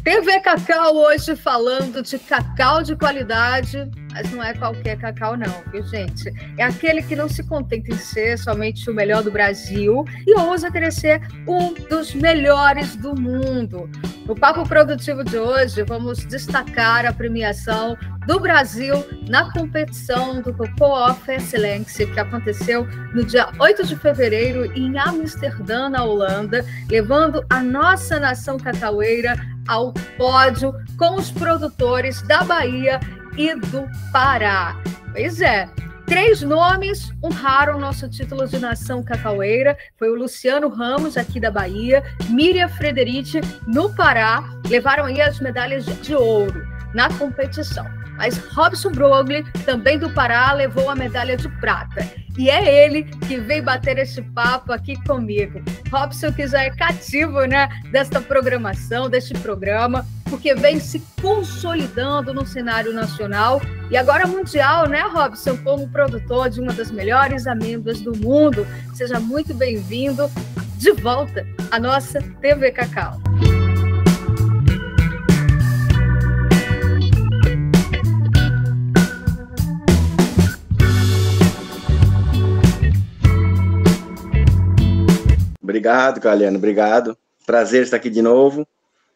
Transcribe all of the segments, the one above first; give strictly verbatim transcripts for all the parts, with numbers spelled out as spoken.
T V Cacau hoje falando de cacau de qualidade, mas não é qualquer cacau não, viu, gente? É aquele que não se contenta em ser somente o melhor do Brasil e ousa querer ser um dos melhores do mundo. No Papo Produtivo de hoje, vamos destacar a premiação do Brasil na competição do Cocoa of Excellence, que aconteceu no dia oito de fevereiro em Amsterdã, na Holanda, levando a nossa nação cacaueira ao pódio com os produtores da Bahia e do Pará. Pois é, três nomes honraram nosso título de nação cacaueira. Foi o Luciano Ramos, aqui da Bahia, Miriam Frederici, no Pará, levaram aí as medalhas de ouro na competição. Mas Robson Broglie, também do Pará, levou a medalha de prata. E é ele que veio bater esse papo aqui comigo. Robson, que já é cativo, né, desta programação, deste programa, porque vem se consolidando no cenário nacional e agora mundial, né, Robson, como produtor de uma das melhores amêndoas do mundo. Seja muito bem-vindo de volta à nossa T V Cacau. Obrigado, Caliano, obrigado. Prazer estar aqui de novo.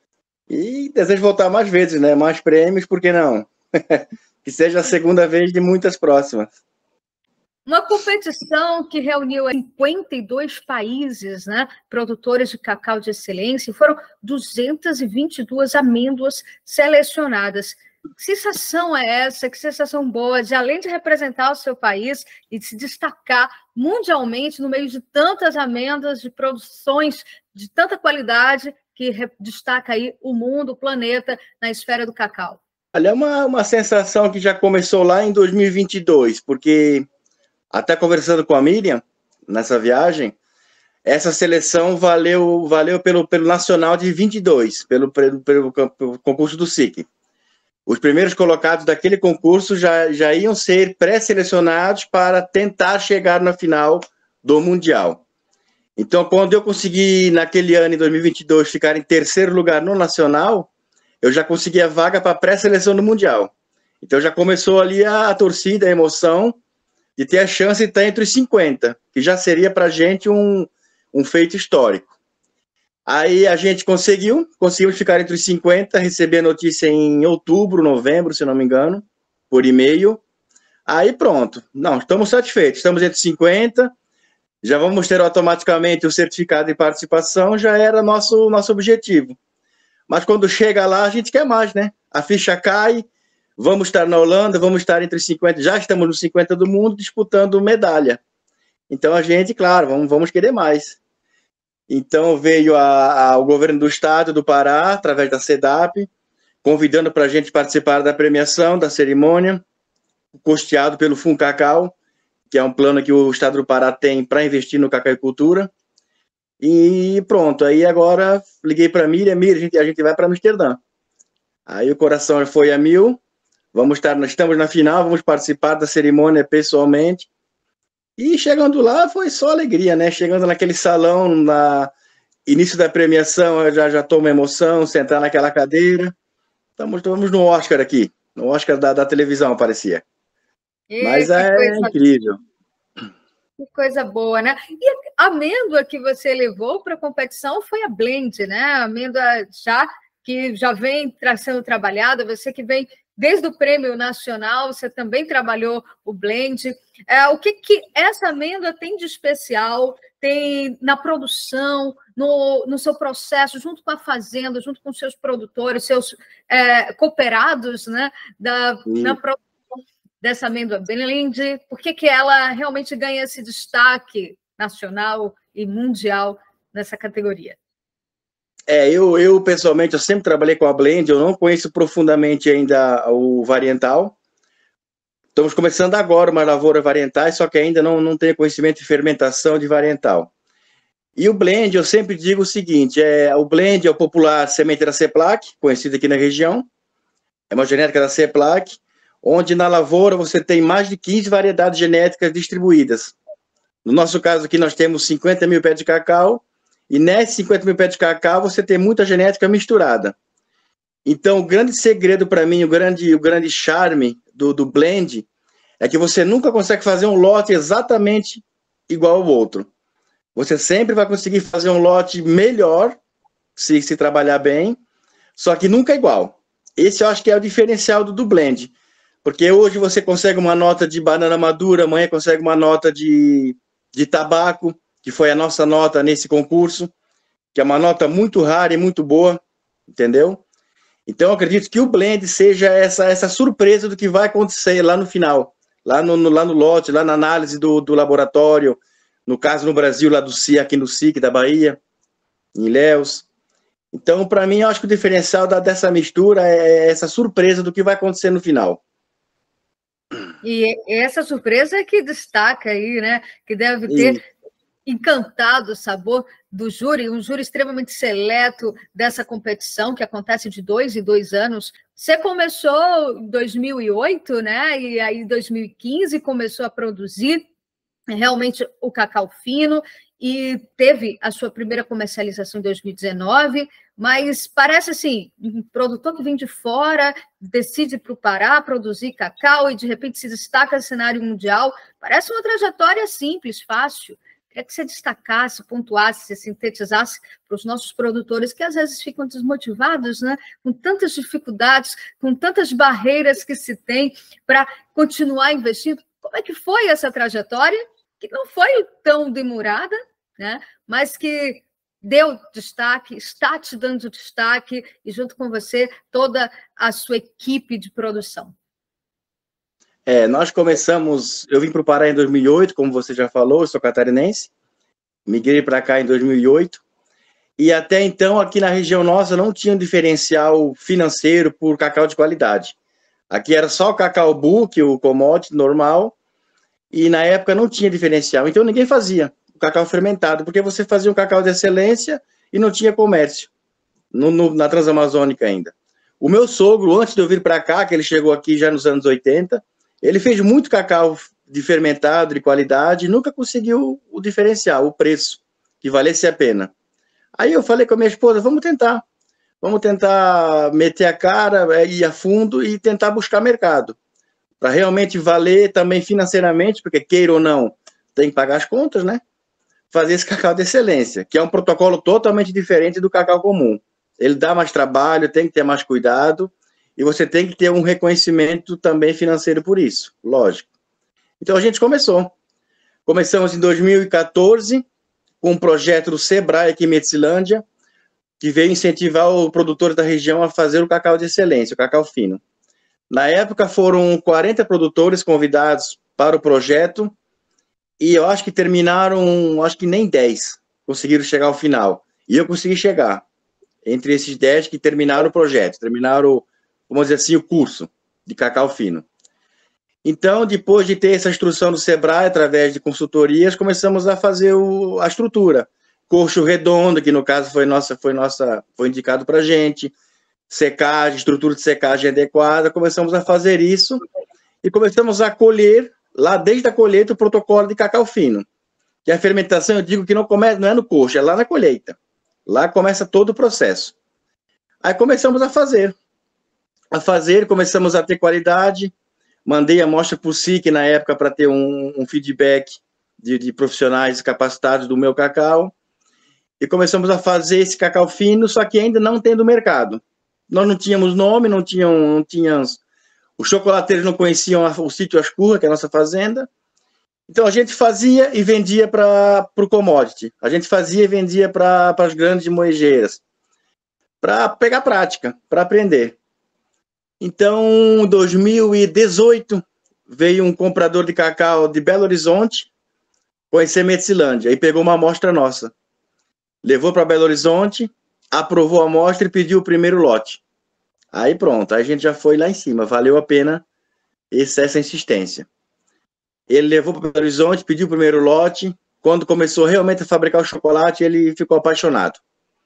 E desejo voltar mais vezes, né? Mais prêmios, por que não? Que seja a segunda vez de muitas próximas. Uma competição que reuniu cinquenta e dois países, né? Produtores de cacau de excelência, e foram duzentas e vinte e duas amêndoas selecionadas. Que sensação é essa? Que sensação boa de, além de representar o seu país e de se destacar mundialmente no meio de tantas amêndoas, de produções de tanta qualidade que destaca aí o mundo, o planeta na esfera do cacau? Olha, é uma, uma sensação que já começou lá em dois mil e vinte e dois, porque até conversando com a Miriam nessa viagem, essa seleção valeu, valeu pelo, pelo Nacional de vinte e dois, pelo, pelo, pelo, pelo concurso do S I C. Os primeiros colocados daquele concurso já, já iam ser pré-selecionados para tentar chegar na final do Mundial. Então, quando eu consegui, naquele ano, em dois mil e vinte e dois, ficar em terceiro lugar no Nacional, eu já consegui a vaga para a pré-seleção do Mundial. Então, já começou ali a, a torcida, a emoção de ter a chance de estar entre os cinquenta, que já seria para a gente um, um feito histórico. Aí a gente conseguiu, conseguimos ficar entre os cinquenta, receber a notícia em outubro, novembro, se não me engano, por e-mail. Aí pronto, não, estamos satisfeitos, estamos entre os cinquenta, já vamos ter automaticamente o certificado de participação, já era nosso, nosso objetivo. Mas quando chega lá, a gente quer mais, né? A ficha cai, vamos estar na Holanda, vamos estar entre os cinquenta, já estamos nos cinquenta do mundo disputando medalha. Então a gente, claro, vamos, vamos querer mais. Então veio a, a, o governo do estado do Pará, através da SEDAP, convidando para a gente participar da premiação, da cerimônia, custeado pelo FUNCACAU, que é um plano que o estado do Pará tem para investir no cacauicultura. E pronto, aí agora liguei para a Miriam, Miriam, a gente, a gente vai para Amsterdã. Aí o coração foi a mil, vamos estar, nós estamos na final, vamos participar da cerimônia pessoalmente. E chegando lá foi só alegria, né? Chegando naquele salão, na início da premiação, eu já, já tô uma emoção, sentar naquela cadeira. Estamos, estamos no Oscar aqui, no Oscar da, da televisão, parecia. E Mas é coisa... incrível. Que coisa boa, né? E a amêndoa que você levou para a competição foi a blend, né? A amêndoa já, que já vem sendo trabalhada, você que vem desde o Prêmio Nacional, você também trabalhou o blend. É, o que, que essa amêndoa tem de especial, tem na produção, no, no seu processo, junto com a fazenda, junto com seus produtores, seus é, cooperados, né, da, na produção dessa amêndoa blend? Por que, que ela realmente ganha esse destaque nacional e mundial nessa categoria? É, eu, eu pessoalmente, eu sempre trabalhei com a blend, eu não conheço profundamente ainda o varietal. Estamos começando agora uma lavoura varietal, só que ainda não, não tenho conhecimento de fermentação de varietal. E o blend, eu sempre digo o seguinte, é, o blend é o popular sementeira Ceplac, conhecido aqui na região, é uma genética da Ceplac, onde na lavoura você tem mais de quinze variedades genéticas distribuídas. No nosso caso aqui nós temos cinquenta mil pés de cacau, e nesses cinquenta mil pés de cacau você tem muita genética misturada. Então, o grande segredo para mim, o grande, o grande charme do, do blend é que você nunca consegue fazer um lote exatamente igual ao outro. Você sempre vai conseguir fazer um lote melhor, se, se trabalhar bem, só que nunca igual. Esse eu acho que é o diferencial do, do blend. Porque hoje você consegue uma nota de banana madura, amanhã consegue uma nota de, de tabaco, que foi a nossa nota nesse concurso, que é uma nota muito rara e muito boa, entendeu? Então, eu acredito que o blend seja essa, essa surpresa do que vai acontecer lá no final, lá no, no, lá no lote, lá na análise do, do laboratório, no caso no Brasil, lá do C I, aqui no S I C da Bahia, em Ilhéus. Então, para mim, eu acho que o diferencial da, dessa mistura é essa surpresa do que vai acontecer no final. E essa surpresa é que destaca aí, né? Que deve ter e... encantado o sabor do júri, um júri extremamente seleto dessa competição, que acontece de dois em dois anos. Você começou em dois mil e oito, né? E aí, em dois mil e quinze, começou a produzir realmente o cacau fino e teve a sua primeira comercialização em dois mil e dezenove, mas parece assim, um produtor que vem de fora, decide ir para o Pará produzir cacau e de repente se destaca no cenário mundial. Parece uma trajetória simples, fácil. Queria que você destacasse, pontuasse, sintetizasse para os nossos produtores que às vezes ficam desmotivados, né? Com tantas dificuldades, com tantas barreiras que se tem para continuar investindo. Como é que foi essa trajetória? Que não foi tão demorada, né? Mas que deu destaque, está te dando destaque, e junto com você, toda a sua equipe de produção. É, nós começamos, eu vim para o Pará em dois mil e oito, como você já falou, eu sou catarinense, migrei para cá em dois mil e oito, e até então aqui na região nossa não tinha um diferencial financeiro por cacau de qualidade. Aqui era só o cacau book, o commodity normal, e na época não tinha diferencial, então ninguém fazia o cacau fermentado, porque você fazia um cacau de excelência e não tinha comércio, no, no, na Transamazônica ainda. O meu sogro, antes de eu vir para cá, que ele chegou aqui já nos anos oitenta, ele fez muito cacau de fermentado, de qualidade, e nunca conseguiu o diferencial, o preço, que valesse a pena. Aí eu falei com a minha esposa, vamos tentar, vamos tentar meter a cara, ir a fundo e tentar buscar mercado, para realmente valer também financeiramente, porque queira ou não, tem que pagar as contas, né? Fazer esse cacau de excelência, que é um protocolo totalmente diferente do cacau comum. Ele dá mais trabalho, tem que ter mais cuidado, e você tem que ter um reconhecimento também financeiro por isso, lógico. Então a gente começou. Começamos em dois mil e quatorze, com um projeto do Sebrae aqui em Metsilândia, que veio incentivar os produtores da região a fazer o cacau de excelência, o cacau fino. Na época foram quarenta produtores convidados para o projeto, e eu acho que terminaram, acho que nem dez conseguiram chegar ao final. E eu consegui chegar entre esses dez que terminaram o projeto, terminaram, vamos dizer assim, o curso de cacau fino. Então, depois de ter essa instrução do Sebrae, através de consultorias, começamos a fazer o, a estrutura. Coxo redondo, que no caso foi, nossa, foi, nossa, foi indicado para a gente, secagem, estrutura de secagem adequada, começamos a fazer isso e começamos a colher, lá desde a colheita, o protocolo de cacau fino. Que a fermentação, eu digo que não, começa, não é no coxo, é lá na colheita. Lá começa todo o processo. Aí começamos a fazer. A fazer, começamos a ter qualidade. Mandei a amostra para o S I C na época para ter um, um feedback de, de profissionais capacitados do meu cacau. E começamos a fazer esse cacau fino, só que ainda não tendo mercado. Nós não tínhamos nome, não tínhamos... Não tínhamos os chocolateiros não conheciam o sítio Ascurra, que é a nossa fazenda. Então, a gente fazia e vendia para o commodity. A gente fazia e vendia para as grandes moegeiras. Para pegar prática, para aprender. Então, em dois mil e dezoito, veio um comprador de cacau de Belo Horizonte conhecer Metsilândia e pegou uma amostra nossa. Levou para Belo Horizonte, aprovou a amostra e pediu o primeiro lote. Aí pronto, aí a gente já foi lá em cima, valeu a pena esse, essa insistência. Ele levou para Belo Horizonte, pediu o primeiro lote, quando começou realmente a fabricar o chocolate, ele ficou apaixonado.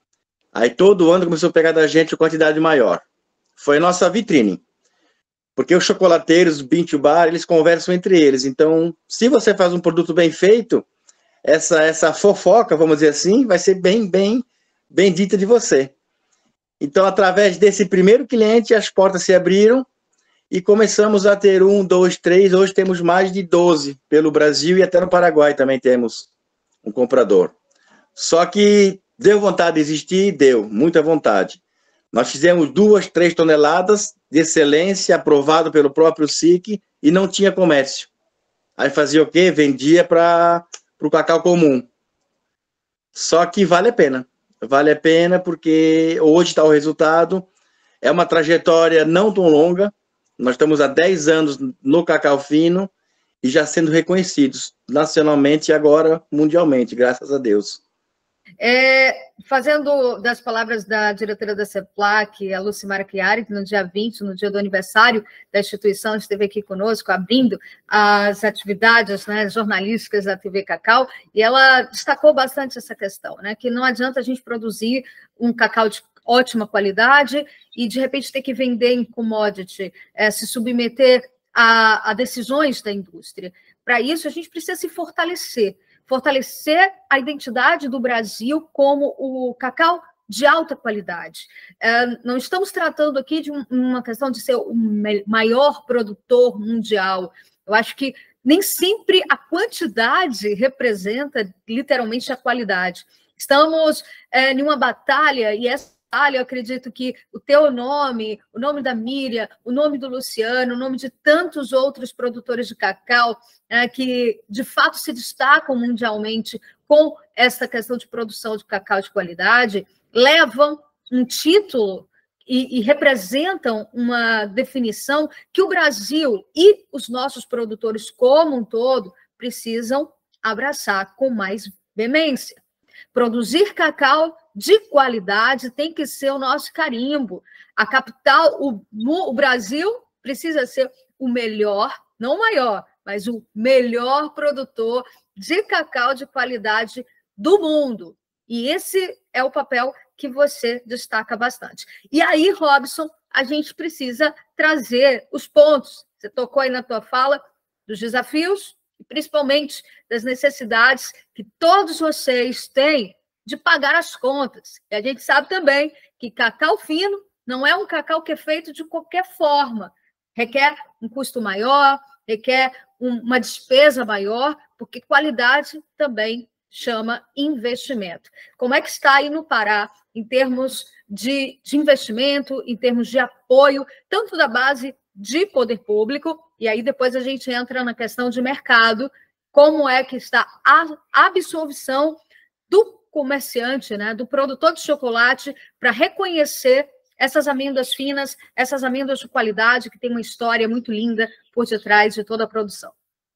Aí todo ano começou a pegar da gente uma quantidade maior. Foi a nossa vitrine, porque os chocolateiros, os bean to bar, eles conversam entre eles, então se você faz um produto bem feito, essa, essa fofoca, vamos dizer assim, vai ser bem, bem, bem dita de você. Então, através desse primeiro cliente, as portas se abriram e começamos a ter um, dois, três, hoje temos mais de doze pelo Brasil e até no Paraguai também temos um comprador. Só que deu vontade de existir? Deu, muita vontade. Nós fizemos duas, três toneladas de excelência, aprovado pelo próprio S I C, e não tinha comércio. Aí fazia o quê? Vendia para o cacau comum. Só que vale a pena. Vale a pena porque hoje está o resultado. É uma trajetória não tão longa. Nós estamos há dez anos no cacau fino e já sendo reconhecidos nacionalmente e agora mundialmente, graças a Deus. É, fazendo das palavras da diretora da CEPLAC, a Lucimara Chiari, que no dia vinte, no dia do aniversário da instituição, esteve aqui conosco, abrindo as atividades, né, jornalísticas da T V Cacau, e ela destacou bastante essa questão, né, que não adianta a gente produzir um cacau de ótima qualidade e, de repente, ter que vender em commodity, é, se submeter a, a decisões da indústria. Para isso, a gente precisa se fortalecer, fortalecer a identidade do Brasil como o cacau de alta qualidade. É, não estamos tratando aqui de um, uma questão de ser o maior produtor mundial. Eu acho que nem sempre a quantidade representa literalmente a qualidade. Estamos é, em uma batalha, e essa batalha, eu acredito que o teu nome, o nome da Miriam, o nome do Luciano, o nome de tantos outros produtores de cacau é, que, de fato, se destacam mundialmente com essa questão de produção de cacau de qualidade, levam um título e, e representam uma definição que o Brasil e os nossos produtores como um todo precisam abraçar com mais veemência. Produzir cacau de qualidade tem que ser o nosso carimbo. A capital, o, o Brasil precisa ser o melhor, não o maior, mas o melhor produtor de cacau de qualidade do mundo. E esse é o papel que você destaca bastante. E aí, Robson, a gente precisa trazer os pontos. Você tocou aí na tua fala dos desafios, e principalmente das necessidades que todos vocês têm de pagar as contas. E a gente sabe também que cacau fino não é um cacau que é feito de qualquer forma. Requer um custo maior, requer um, uma despesa maior, porque qualidade também chama investimento. Como é que está aí no Pará em termos de, de investimento, em termos de apoio, tanto da base de poder público, e aí depois a gente entra na questão de mercado, como é que está a absorção do comerciante, né, do produtor de chocolate, para reconhecer essas amêndoas finas, essas amêndoas de qualidade, que tem uma história muito linda por detrás de toda a produção.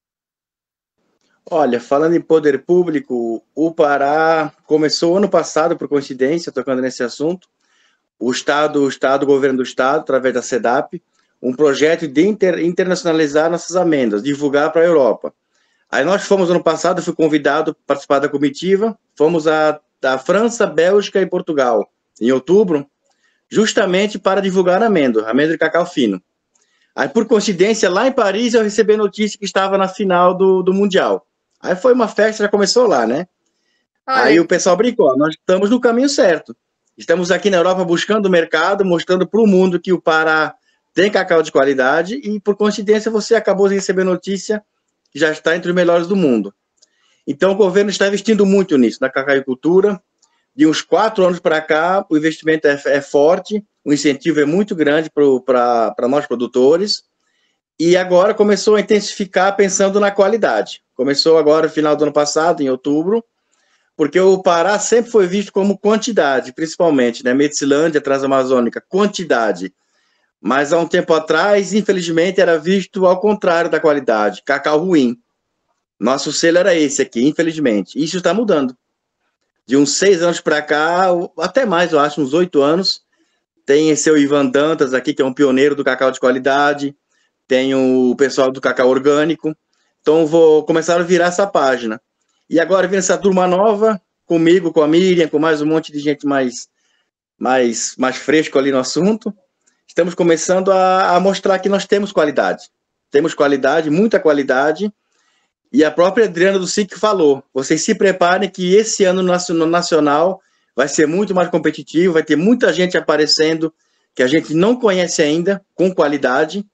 Olha, falando em poder público, o Pará começou ano passado, por coincidência, tocando nesse assunto, o Estado, o Estado, o governo do Estado, através da SEDAP, um projeto de inter, internacionalizar nossas amêndoas, divulgar para a Europa. Aí nós fomos, ano passado, fui convidado a participar da comitiva, fomos a, a França, Bélgica e Portugal, em outubro, justamente para divulgar a amêndoa, amêndoa de cacau fino. Aí, por coincidência, lá em Paris, eu recebi a notícia que estava na final do, do Mundial. Aí foi uma festa, já começou lá, né? Ai. Aí o pessoal brincou, nós estamos no caminho certo. Estamos aqui na Europa buscando o mercado, mostrando para o mundo que o Pará tem cacau de qualidade e, por coincidência, você acabou de receber notícia que já está entre os melhores do mundo. Então, o governo está investindo muito nisso, na cacauicultura. De uns quatro anos para cá, o investimento é, é forte, o incentivo é muito grande para nós produtores, e agora começou a intensificar pensando na qualidade. Começou agora no final do ano passado, em outubro, porque o Pará sempre foi visto como quantidade, principalmente, né? Medicilândia, Transamazônica, quantidade. Mas há um tempo atrás, infelizmente, era visto ao contrário da qualidade, cacau ruim. Nosso selo era esse aqui, infelizmente. Isso está mudando. De uns seis anos para cá, até mais, eu acho, uns oito anos, tem esse o Ivan Dantas aqui, que é um pioneiro do cacau de qualidade, tem o pessoal do cacau orgânico, então vou começar a virar essa página. E agora vem essa turma nova, comigo, com a Miriam, com mais um monte de gente mais, mais, mais fresco ali no assunto, estamos começando a, a mostrar que nós temos qualidade. Temos qualidade, muita qualidade, e a própria Adriana do S I C falou, vocês se preparem que esse ano no Nacional vai ser muito mais competitivo, vai ter muita gente aparecendo que a gente não conhece ainda, com qualidade.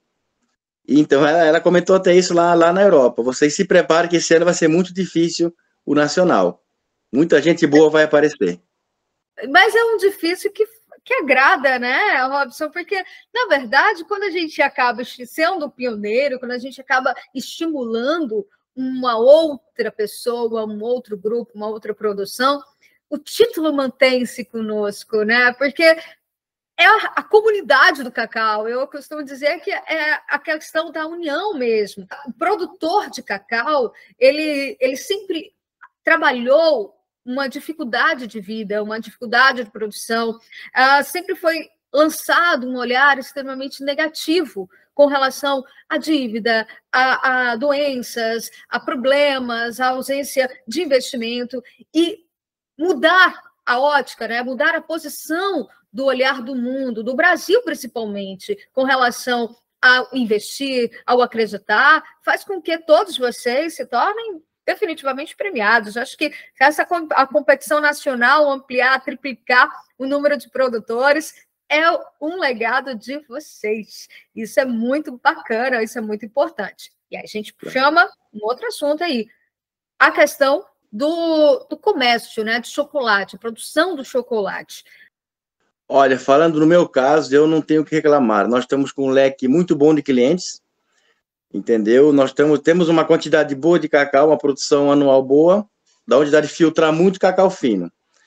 Então, ela, ela comentou até isso lá, lá na Europa. Vocês se preparem que esse ano vai ser muito difícil o nacional. Muita gente boa vai aparecer. Mas é um difícil que, que agrada, né, Robson? Porque, na verdade, quando a gente acaba sendo pioneiro, quando a gente acaba estimulando uma outra pessoa, um outro grupo, uma outra produção, o título mantém-se conosco, né? Porque é a, a comunidade do cacau. Eu costumo dizer que é a questão da união mesmo. O produtor de cacau, ele, ele sempre trabalhou uma dificuldade de vida, uma dificuldade de produção. Uh, sempre foi lançado um olhar extremamente negativo com relação à dívida, a, a doenças, a problemas, a ausência de investimento, e mudar a ótica, né? Mudar a posição do olhar do mundo, do Brasil principalmente, com relação ao investir, ao acreditar, faz com que todos vocês se tornem definitivamente premiados. Acho que essa a competição nacional ampliar, triplicar o número de produtores é um legado de vocês. Isso é muito bacana, isso é muito importante. E aí a gente chama um outro assunto aí, a questão do, do comércio, né, de chocolate, a produção do chocolate. Olha, falando no meu caso, eu não tenho o que reclamar. Nós estamos com um leque muito bom de clientes, entendeu? Nós temos, temos uma quantidade boa de cacau, uma produção anual boa, da onde dá de filtrar muito cacau fino.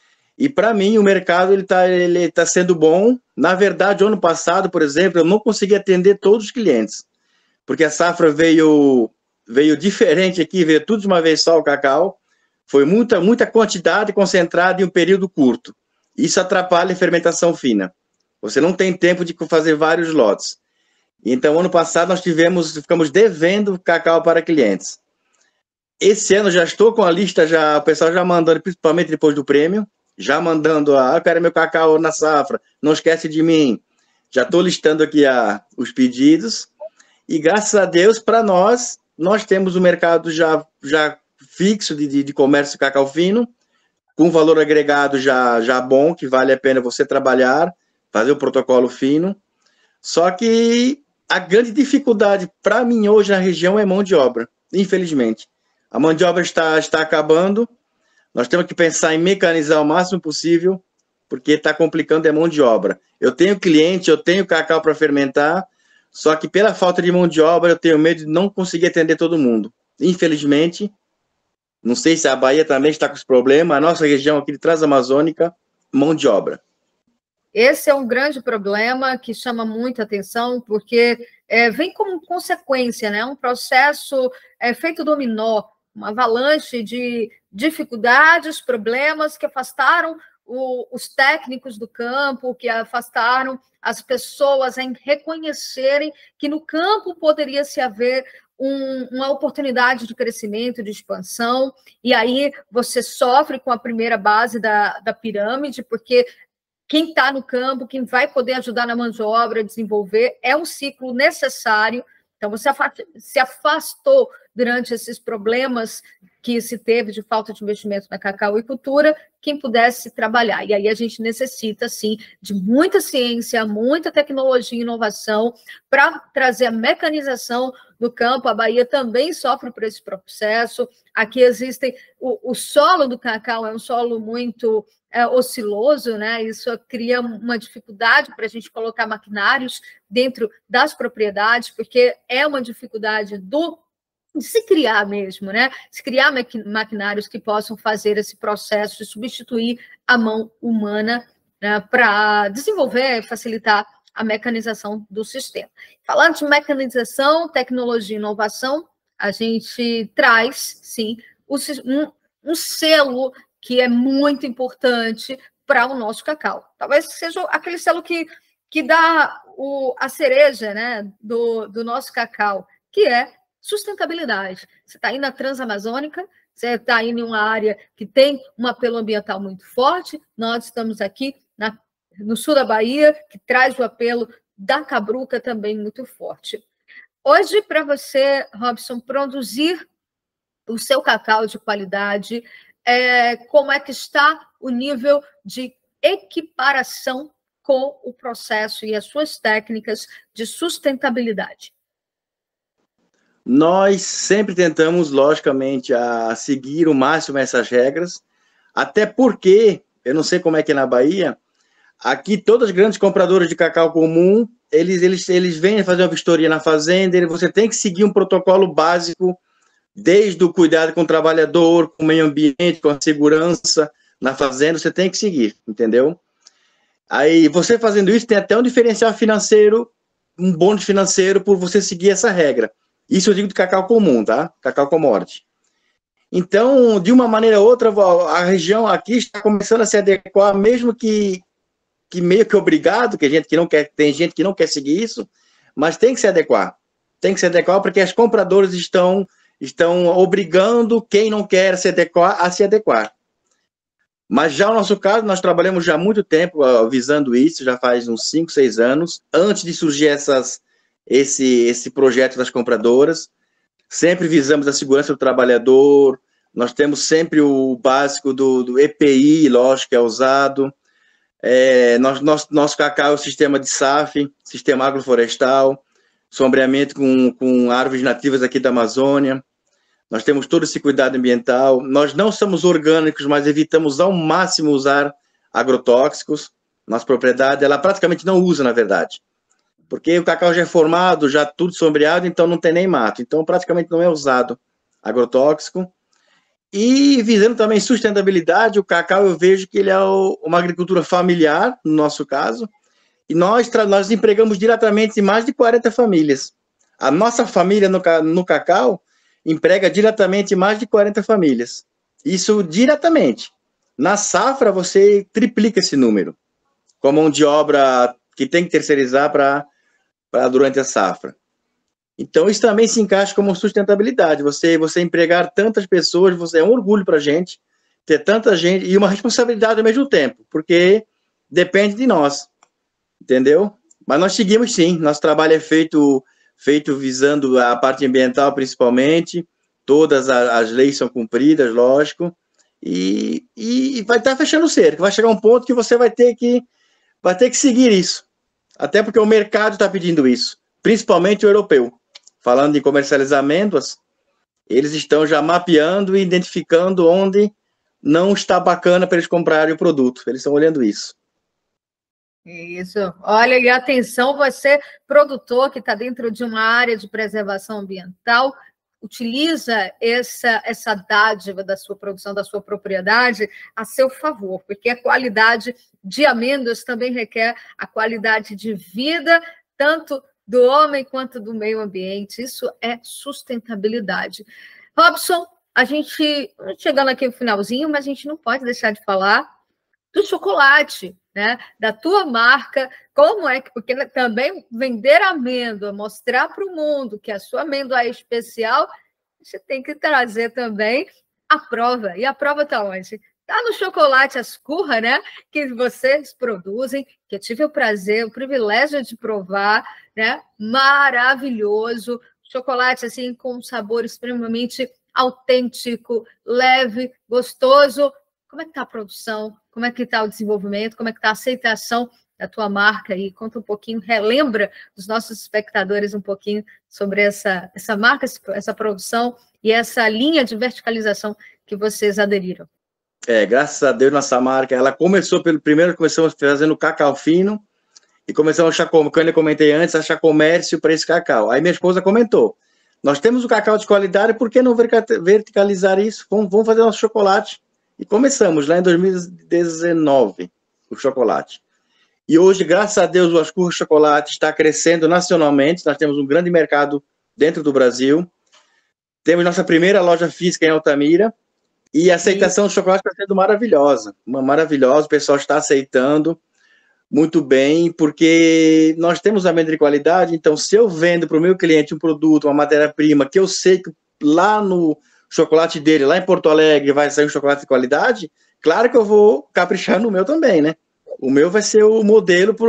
E para mim, o mercado ele está ele tá sendo bom. Na verdade, ano passado, por exemplo, eu não consegui atender todos os clientes, porque a safra veio, veio diferente aqui, veio tudo de uma vez só o cacau. Foi muita, muita quantidade concentrada em um período curto. Isso atrapalha a fermentação fina. Você não tem tempo de fazer vários lotes. Então, ano passado, nós tivemos, ficamos devendo cacau para clientes. Esse ano já estou com a lista, já, o pessoal já mandando, principalmente depois do prêmio, já mandando, ah, eu quero meu cacau na safra, não esquece de mim. Já estou listando aqui a, os pedidos. E graças a Deus, para nós, nós temos o mercado já, já fixo de, de, de comércio cacau fino, com valor agregado já, já bom, que vale a pena você trabalhar, fazer o protocolo fino. Só que a grande dificuldade para mim hoje na região é mão de obra, infelizmente. A mão de obra está, está acabando, nós temos que pensar em mecanizar o máximo possível, porque está complicando a mão de obra. Eu tenho cliente, eu tenho cacau para fermentar, só que pela falta de mão de obra eu tenho medo de não conseguir atender todo mundo. Infelizmente, não sei se a Bahia também está com esse problema, a nossa região aqui de Transamazônica, mão de obra. Esse é um grande problema que chama muita atenção, porque é, vem como consequência, né? Um processo é, feito dominó, uma avalanche de dificuldades, problemas que afastaram o, os técnicos do campo, que afastaram as pessoas em reconhecerem que no campo poderia se haver Um, uma oportunidade de crescimento, de expansão, e aí você sofre com a primeira base da, da pirâmide, porque quem está no campo, quem vai poder ajudar na mão de obra a desenvolver, é um ciclo necessário. Então, você se afastou durante esses problemas que se teve de falta de investimento na cacauicultura, quem pudesse trabalhar. E aí a gente necessita, sim, de muita ciência, muita tecnologia e inovação para trazer a mecanização do campo. A Bahia também sofre por esse processo. Aqui existem... O, o solo do cacau é um solo muito é, osciloso, né? Isso cria uma dificuldade para a gente colocar maquinários dentro das propriedades, porque é uma dificuldade do de se criar mesmo, né? Se criar maquinários que possam fazer esse processo de substituir a mão humana, né, para desenvolver e facilitar a mecanização do sistema. Falando de mecanização, tecnologia e inovação, a gente traz, sim, um, um selo que é muito importante para o nosso cacau. Talvez seja aquele selo que, que dá o, a cereja, né, do, do nosso cacau, que é sustentabilidade. Você está aí na Transamazônica, você está aí em uma área que tem um apelo ambiental muito forte, nós estamos aqui na, no sul da Bahia, que traz o apelo da cabruca também muito forte. Hoje, para você, Robson, produzir o seu cacau de qualidade, é, como é que está o nível de equiparação com o processo e as suas técnicas de sustentabilidade? Nós sempre tentamos, logicamente, a seguir o máximo essas regras, até porque, eu não sei como é que é na Bahia, aqui todas as grandes compradoras de cacau comum, eles, eles, eles vêm fazer uma vistoria na fazenda, e você tem que seguir um protocolo básico, desde o cuidado com o trabalhador, com o meio ambiente, com a segurança na fazenda, você tem que seguir, entendeu? Aí, você fazendo isso, tem até um diferencial financeiro, um bônus financeiro por você seguir essa regra. Isso eu digo de cacau comum, tá? Cacau commodity. Então, de uma maneira ou outra, a região aqui está começando a se adequar, mesmo que, que meio que obrigado, que a gente que não quer, tem gente que não quer seguir isso, mas tem que se adequar. Tem que se adequar porque as compradoras estão, estão obrigando quem não quer se adequar a se adequar. Mas já o nosso caso, nós trabalhamos já há muito tempo uh, visando isso, já faz uns cinco, seis anos, antes de surgir essas, esse, esse projeto das compradoras. Sempre visamos a segurança do trabalhador, nós temos sempre o básico do, do E P I, lógico, que é usado. É, nós, nosso, nosso cacau é o sistema de S A F, sistema agroflorestal, sombreamento com, com árvores nativas aqui da Amazônia. Nós temos todo esse cuidado ambiental. Nós não somos orgânicos, mas evitamos ao máximo usar agrotóxicos. Nossa propriedade, ela praticamente não usa, na verdade. Porque o cacau já é formado, já tudo sombreado, então não tem nem mato. Então, praticamente não é usado agrotóxico. E visando também sustentabilidade, o cacau eu vejo que ele é uma agricultura familiar, no nosso caso. E nós, nós empregamos diretamente mais de quarenta famílias. A nossa família no, no cacau emprega diretamente mais de quarenta famílias. Isso diretamente. Na safra, você triplica esse número, com a mão de obra que tem que terceirizar para durante a safra. Então, isso também se encaixa como sustentabilidade. Você, você empregar tantas pessoas, você é um orgulho para a gente, ter tanta gente, e uma responsabilidade ao mesmo tempo, porque depende de nós, entendeu? Mas nós seguimos sim, nosso trabalho é feito... feito visando a parte ambiental principalmente, todas as leis são cumpridas, lógico, e, e vai estar fechando o cerco, vai chegar um ponto que você vai ter que, vai ter que seguir isso, até porque o mercado está pedindo isso, principalmente o europeu. Falando em comercializar amêndoas, eles estão já mapeando e identificando onde não está bacana para eles comprarem o produto, eles estão olhando isso. Isso. Olha, e atenção, você, produtor que está dentro de uma área de preservação ambiental, utiliza essa, essa dádiva da sua produção, da sua propriedade, a seu favor, porque a qualidade de amêndoas também requer a qualidade de vida, tanto do homem quanto do meio ambiente. Isso é sustentabilidade. Robson, a gente, chegando aqui no finalzinho, mas a gente não pode deixar de falar do chocolate, né? Da tua marca, como é que, porque também vender amêndoa, mostrar para o mundo que a sua amêndoa é especial, você tem que trazer também a prova. E a prova está onde? Está no chocolate Ascurra, né? Que vocês produzem, que eu tive o prazer, o privilégio de provar, né? Maravilhoso. Chocolate, assim, com um sabor extremamente autêntico, leve, gostoso. Como é que está a produção? Como é que está o desenvolvimento? Como é que está a aceitação da tua marca aí? Conta um pouquinho, relembra dos nossos espectadores um pouquinho sobre essa, essa marca, essa produção e essa linha de verticalização que vocês aderiram. É, graças a Deus, nossa marca, ela começou pelo primeiro, começamos fazendo cacau fino, e começamos a achar, como eu comentei antes, achar comércio para esse cacau. Aí minha esposa comentou, nós temos o cacau de qualidade, por que não verticalizar isso? Vamos, vamos fazer nosso chocolate. E começamos lá em dois mil e dezenove, o chocolate. E hoje, graças a Deus, o Ascurra Chocolate está crescendo nacionalmente, nós temos um grande mercado dentro do Brasil, temos nossa primeira loja física em Altamira, e a aceitação do chocolate está sendo maravilhosa, uma maravilhosa, o pessoal está aceitando muito bem, porque nós temos amêndoa de qualidade, então se eu vendo para o meu cliente um produto, uma matéria-prima, que eu sei que lá no chocolate dele, lá em Porto Alegre, vai sair um chocolate de qualidade, claro que eu vou caprichar no meu também, né? O meu vai ser o modelo para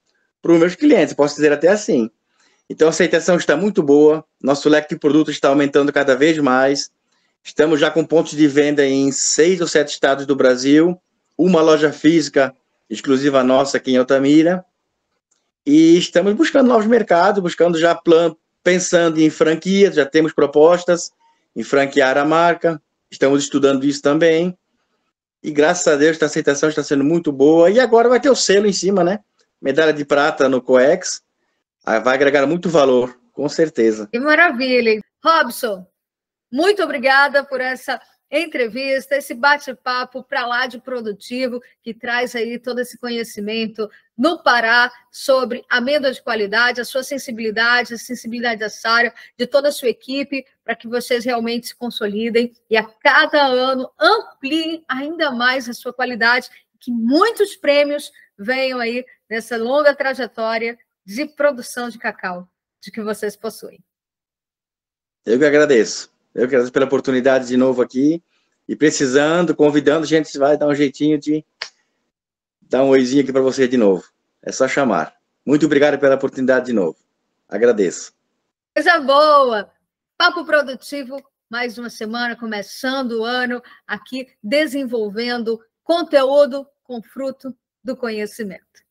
os meus clientes, posso dizer até assim. Então a aceitação está muito boa, nosso leque de produtos está aumentando cada vez mais, Estamos já com pontos de venda em seis ou sete estados do Brasil, uma loja física exclusiva nossa aqui em Altamira, e estamos buscando novos mercados, buscando já plan, pensando em franquias, já temos propostas em franquear a marca, estamos estudando isso também, e graças a Deus a aceitação está sendo muito boa, e agora vai ter o selo em cima, né? Medalha de prata no COEX, vai agregar muito valor, com certeza. Que maravilha! Robson, muito obrigada por essa entrevista, esse bate-papo para lá de produtivo, que traz aí todo esse conhecimento no Pará sobre amêndoa de qualidade, a sua sensibilidade, a sensibilidade dessa área, de toda a sua equipe, para que vocês realmente se consolidem e a cada ano ampliem ainda mais a sua qualidade, que muitos prêmios venham aí nessa longa trajetória de produção de cacau, de que vocês possuem. Eu que agradeço. Eu que agradeço pela oportunidade de novo aqui. E precisando, convidando, a gente vai dar um jeitinho de dar um oizinho aqui para você de novo. É só chamar. Muito obrigado pela oportunidade de novo. Agradeço. Coisa boa! Papo Produtivo, mais uma semana, começando o ano aqui, desenvolvendo conteúdo com fruto do conhecimento.